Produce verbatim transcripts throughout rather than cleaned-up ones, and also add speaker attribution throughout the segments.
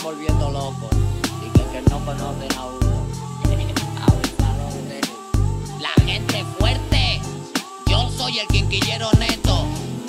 Speaker 1: volviendo locos y que, que no conocen a uno. Abusadores. La gente fuerte. Yo soy el quinquillero neto.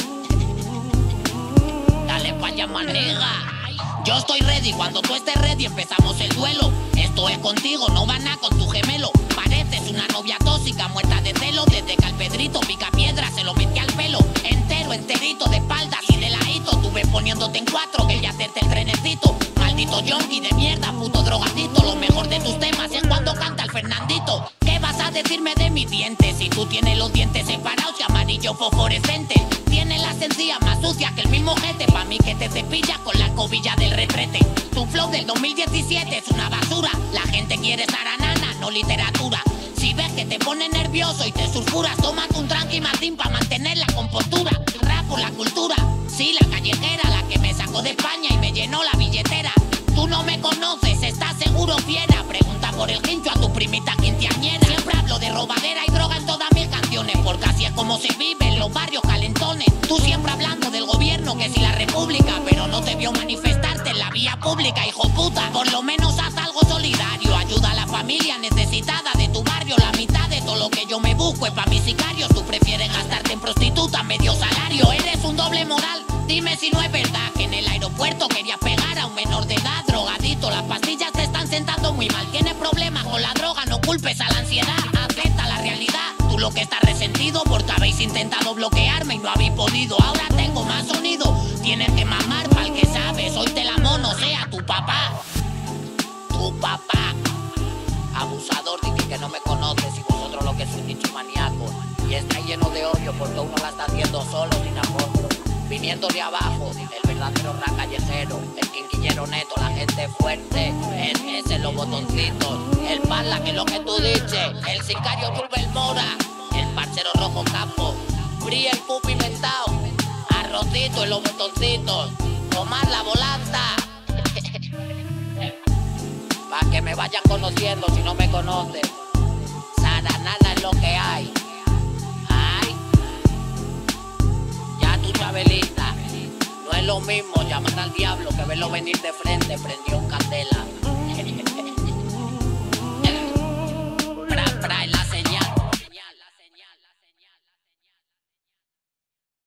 Speaker 1: Dale pa' allá, manega. Yo estoy ready, cuando tú estés ready empezamos el duelo. Esto es contigo, no van a con tu gemelo. Pareces una novia tóxica, muerta de celo. Desde que al Pedrito pica piedra se lo metí al pelo. Entero, enterito, de espaldas y de ladito. Tú ves poniéndote en cuatro, que ya te el trenecito. Maldito yonki de mierda, puto drogadito. Lo mejor de tus temas es cuando canta el Fernandito. ¿Qué vas a decirme de mis dientes? Si tú tienes los dientes separados y amarillo fosforescente. Tienes las encías más sucias que el mismo jete. Pa' mí que te cepillas con la cobilla del retrete. Tu flow del dos mil diecisiete es una basura. La gente quiere zaranana, no literatura. Si ves que te pone nervioso y te sulfuras, tómate un tranqui Martín pa' mantener la compostura. Rap por la cultura, sí, la callejera, la que me sacó de España y me llenó la billetera. Tú no me conoces, ¿estás seguro, fiera? Pregunta por el quincho a tu primita quinceañera. Siempre hablo de robadera y droga en todas mis canciones, porque así es como se vive en los barrios calentones. Tú siempre hablando del gobierno, que si la república, pero no te vio manifestarte en la vía pública, hijo puta. Por lo menos haz algo solidario, ayuda a la familia necesitada de tu barrio. La mitad de todo lo que yo me busco es pa' mis sicarios. Tú prefieres gastarte en prostituta medio salario. Eres un doble moral, dime si no es verdad que en el aeropuerto querías pegar a un menor de edad. Drogadito, las pastillas te están sentando muy mal. Tienes problemas con la droga, no culpes a la ansiedad. Acepta la realidad, tú lo que estás resentido porque habéis intentado bloquearme y no habéis podido. Ahora tengo más sonido, tienes que mamar pa'l que sabes. Hoy te la mono, sea tu papá. Tu papá. Abusador, dije que no me conoces y vosotros lo que sois dicho maníacos. Y está lleno de odio porque uno la está haciendo solo sin apoyo. Viniendo de abajo, el verdadero rap callejero, el quinquillero neto, la gente fuerte, el ese, los botoncitos, el pala que es lo que tú dices, el sicario Turbel Mora, el parcero rojo campo, Bri el pupi inventado, arrocito y los botoncitos, tomar la volanta. Pa' que me vayan conociendo si no me conocen. Saranana es lo que hay. Ay, ya tu Chabelita. No es lo mismo llamar al diablo que verlo venir de frente, prendió en candela.